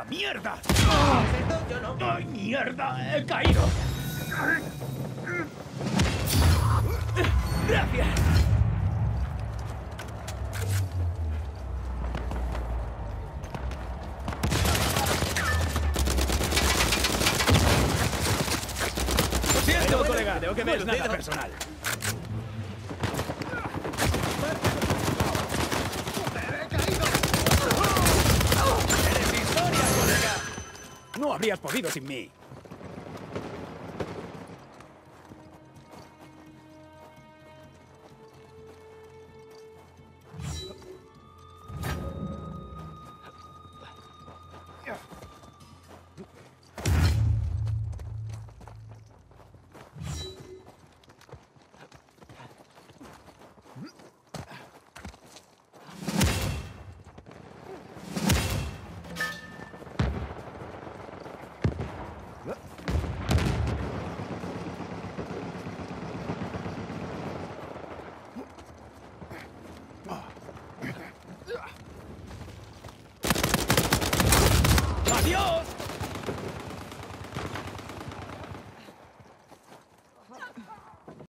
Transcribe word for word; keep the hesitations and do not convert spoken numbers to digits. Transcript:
¡Mierda, mierda! Perfecto, yo no. ¡Ay, mierda! ¡He caído! ¡Gracias! Lo siento, bueno, colega. Tengo que ver hemos nada lucido. personal. ¡Eres historia, colega! No habrías podido sin mí. ¡Adiós!